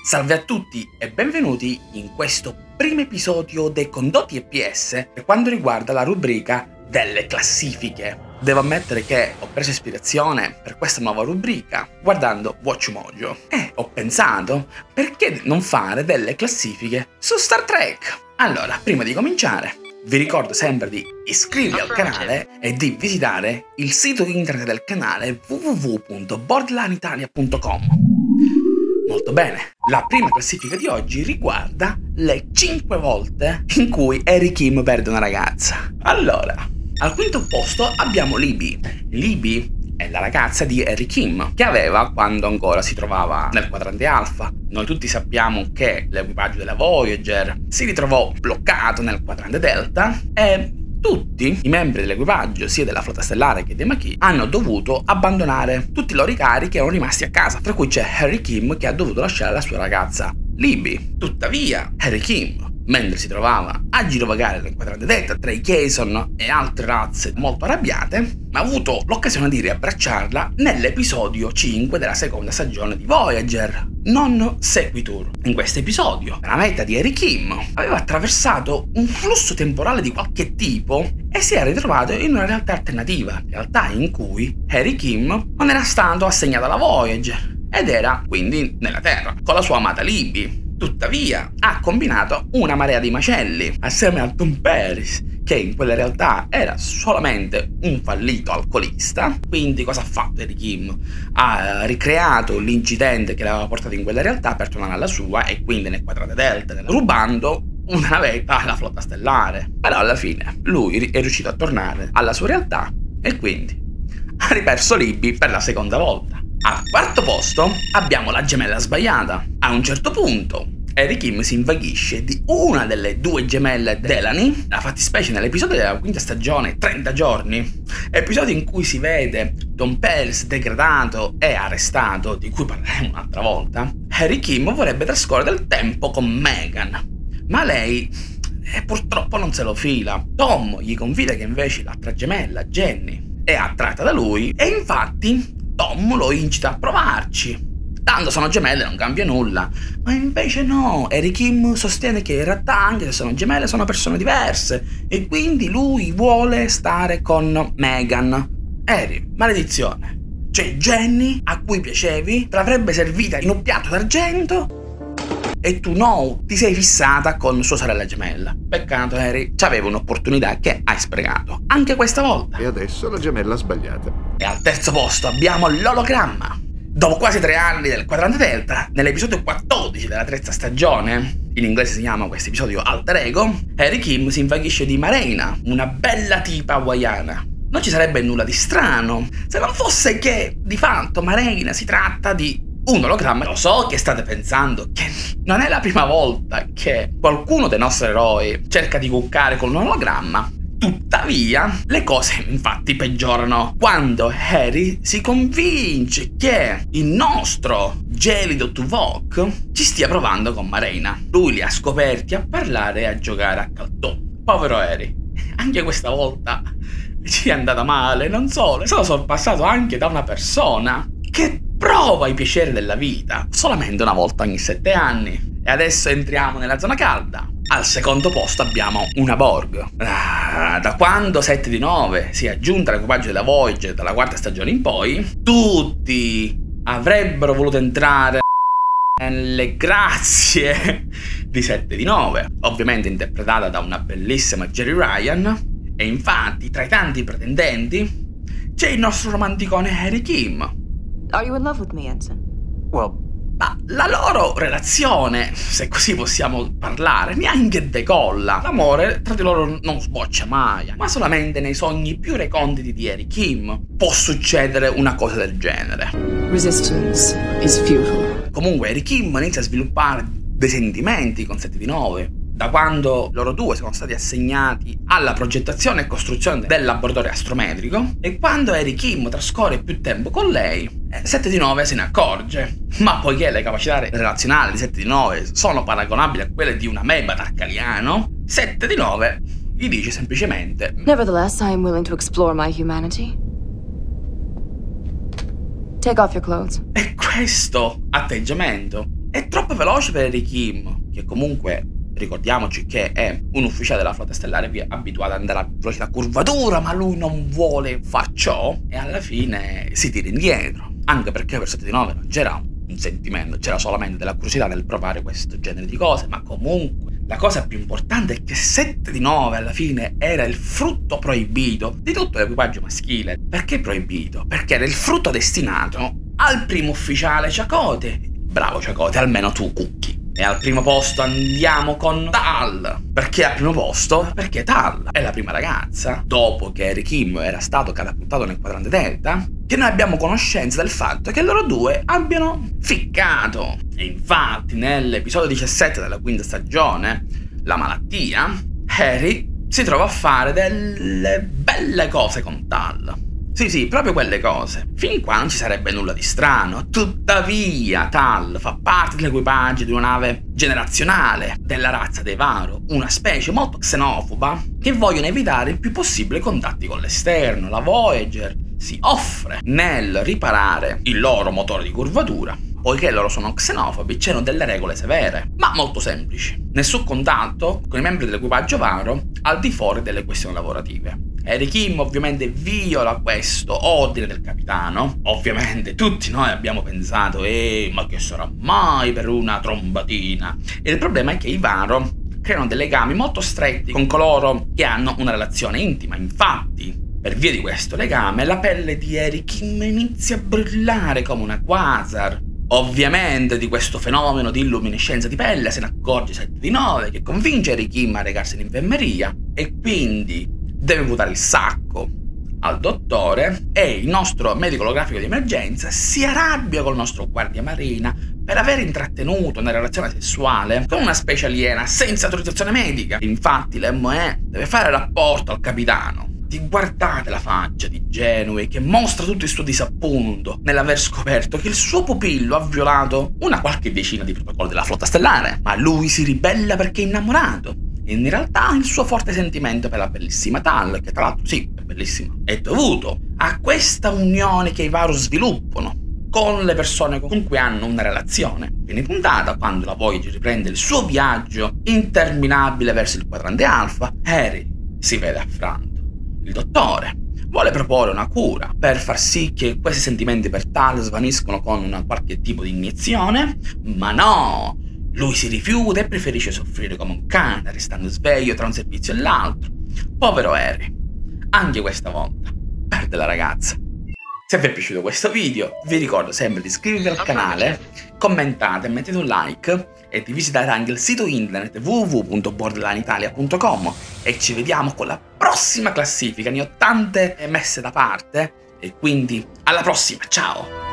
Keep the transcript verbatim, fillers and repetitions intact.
Salve a tutti e benvenuti in questo primo episodio dei Condotti E P S per quanto riguarda la rubrica delle classifiche. Devo ammettere che ho preso ispirazione per questa nuova rubrica guardando WatchMojo e ho pensato perché non fare delle classifiche su Star Trek. Allora, prima di cominciare, vi ricordo sempre di iscrivervi al canale e di visitare il sito internet del canale w w w punto borderline italia punto com. Molto bene, la prima classifica di oggi riguarda le cinque volte in cui Harry Kim perde una ragazza. Allora, al quinto posto abbiamo Libby. Libby è la ragazza di Harry Kim che aveva quando ancora si trovava nel quadrante alfa. Noi tutti sappiamo che l'equipaggio della Voyager si ritrovò bloccato nel quadrante delta e tutti i membri dell'equipaggio, sia della flotta stellare che dei Maquis, hanno dovuto abbandonare tutti i loro cari che erano rimasti a casa, tra cui c'è Harry Kim che ha dovuto lasciare la sua ragazza Libby. Tuttavia, Harry Kim, mentre si trovava a girovagare nel quadrante delta tra i Kazon e altre razze molto arrabbiate, ha avuto l'occasione di riabbracciarla nell'episodio cinque della seconda stagione di Voyager, Non Sequitur. In questo episodio, la navetta di Harry Kim aveva attraversato un flusso temporale di qualche tipo e si era ritrovato in una realtà alternativa, realtà in cui Harry Kim non era stato assegnato alla Voyager ed era quindi nella Terra, con la sua amata Libby. Tuttavia, ha combinato una marea di macelli assieme a Tom Paris, che in quella realtà era solamente un fallito alcolista. Quindi cosa ha fatto Harry Kim? Ha ricreato l'incidente che l'aveva portato in quella realtà per tornare alla sua e quindi nel quadrante delta, rubando una navetta alla flotta stellare. Però alla fine lui è riuscito a tornare alla sua realtà e quindi ha riperso Libby per la seconda volta. Al quarto posto abbiamo la gemella sbagliata. A un certo punto Harry Kim si invaghisce di una delle due gemelle Delaney, la fattispecie nell'episodio della quinta stagione trenta giorni, episodio in cui si vede Tom Paris degradato e arrestato, di cui parleremo un'altra volta. Harry Kim vorrebbe trascorrere del tempo con Megan, ma lei eh, purtroppo non se lo fila. Tom gli confida che invece l'altra gemella, Jenny, è attratta da lui e infatti Tom lo incita a provarci. Tanto sono gemelle, non cambia nulla. Ma invece no, Harry Kim sostiene che in realtà anche se sono gemelle sono persone diverse e quindi lui vuole stare con Megan. Harry, maledizione. Cioè Jenny, a cui piacevi, te l'avrebbe servita in un piatto d'argento e tu no, ti sei fissata con sua sorella gemella. Peccato Harry, c'aveva un'opportunità che hai sprecato, anche questa volta. E adesso la gemella sbagliata. E al terzo posto abbiamo l'ologramma. Dopo quasi tre anni del quadrante delta, nell'episodio quattordici della terza stagione, in inglese si chiama questo episodio Alter Ego, Harry Kim si invaghisce di Marina, una bella tipa hawaiana. Non ci sarebbe nulla di strano se non fosse che di fatto Marina si tratta di un ologramma. Lo so che state pensando che non è la prima volta che qualcuno dei nostri eroi cerca di cuccare con un ologramma. Tuttavia, le cose infatti peggiorano quando Harry si convince che il nostro gelido Tuvok ci stia provando con Marina. Lui li ha scoperti a parlare e a giocare a caltò. Povero Harry, anche questa volta ci è andata male. Non solo, è stato sorpassato anche da una persona che prova i piaceri della vita solamente una volta ogni sette anni. E adesso entriamo nella zona calda. Al secondo posto abbiamo una Borg. Ah, da quando sette di nove si è aggiunta all'equipaggio della Voyager dalla quarta stagione in poi, tutti avrebbero voluto entrare nelle grazie di sette di nove, ovviamente interpretata da una bellissima Jeri Ryan. E infatti tra i tanti pretendenti c'è il nostro romanticone Harry Kim. Are you in love with me, Ensign? Well, ma la loro relazione, se così possiamo parlare, neanche decolla. L'amore tra di loro non sboccia mai, ma solamente nei sogni più reconditi di Harry Kim può succedere una cosa del genere. Resistance is futile. Comunque Harry Kim inizia a sviluppare dei sentimenti con sette di nove da quando loro due sono stati assegnati alla progettazione e costruzione del laboratorio astrometrico, e quando Harry Kim trascorre più tempo con lei, sette di nove se ne accorge. Ma poiché le capacità relazionali di sette di nove sono paragonabili a quelle di un ameba tarkaliano, sette di nove gli dice semplicemente: Nevertheless, I am willing to explore my humanity. Take off your clothes. E questo atteggiamento è troppo veloce per Harry Kim, che comunque ricordiamoci che è un ufficiale della flotta stellare abituato ad andare a velocità curvatura, ma lui non vuole far ciò e alla fine si tira indietro, anche perché per sette di nove non c'era un sentimento, c'era solamente della curiosità nel provare questo genere di cose. Ma comunque la cosa più importante è che sette di nove alla fine era il frutto proibito di tutto l'equipaggio maschile. Perché proibito? Perché era il frutto destinato al primo ufficiale Chakotay. Bravo Chakotay, almeno tu cucchi. E al primo posto andiamo con Tal. Perché al primo posto? Perché Tal è la prima ragazza, dopo che Harry Kim era stato catapultato nel quadrante delta, che noi abbiamo conoscenza del fatto che loro due abbiano ficcato. E infatti nell'episodio diciassette della quinta stagione, La malattia, Harry si trova a fare delle belle cose con Tal. Sì, sì, proprio quelle cose. Fin qua non ci sarebbe nulla di strano. Tuttavia, Tal fa parte dell'equipaggio di una nave generazionale della razza dei Varo, una specie molto xenofoba che vogliono evitare il più possibile contatti con l'esterno. La Voyager si offre nel riparare il loro motore di curvatura. Poiché loro sono xenofobi, c'erano delle regole severe, ma molto semplici. Nessun contatto con i membri dell'equipaggio Varo al di fuori delle questioni lavorative. Harry Kim ovviamente viola questo ordine del capitano. Ovviamente tutti noi abbiamo pensato, eh, ma che sarà mai per una trombatina? E il problema è che i Varo creano dei legami molto stretti con coloro che hanno una relazione intima. Infatti, per via di questo legame, la pelle di Harry Kim inizia a brillare come una quasar. Ovviamente di questo fenomeno di illuminescenza di pelle se ne accorge sette di nove, che convince Harry Kim a recarsi in infermeria e quindi deve votare il sacco al dottore, e il nostro medico olografico di emergenza si arrabbia col nostro guardiamarina per aver intrattenuto una relazione sessuale con una specie aliena senza autorizzazione medica. Infatti l'M E deve fare rapporto al capitano. Guardate la faccia di Janeway che mostra tutto il suo disappunto nell'aver scoperto che il suo pupillo ha violato una qualche decina di protocolli della flotta stellare, ma lui si ribella perché è innamorato. E in realtà il suo forte sentimento per la bellissima Tal, che tra l'altro sì, è bellissima, è dovuto a questa unione che i Varo sviluppano con le persone con cui hanno una relazione. Fine puntata, quando la Voyager riprende il suo viaggio interminabile verso il quadrante alfa, Harry si vede affranto. Il dottore vuole proporre una cura per far sì che questi sentimenti per Tal svaniscono con una qualche tipo di iniezione, ma no, lui si rifiuta e preferisce soffrire come un cane, restando sveglio tra un servizio e l'altro. Povero Harry, anche questa volta perde la ragazza. Se vi è piaciuto questo video, vi ricordo sempre di iscrivervi al canale, commentate, mettete un like e di visitare anche il sito internet w w w punto borderline italia punto com, e ci vediamo con la prossima classifica. Ne ho tante messe da parte e quindi alla prossima, ciao!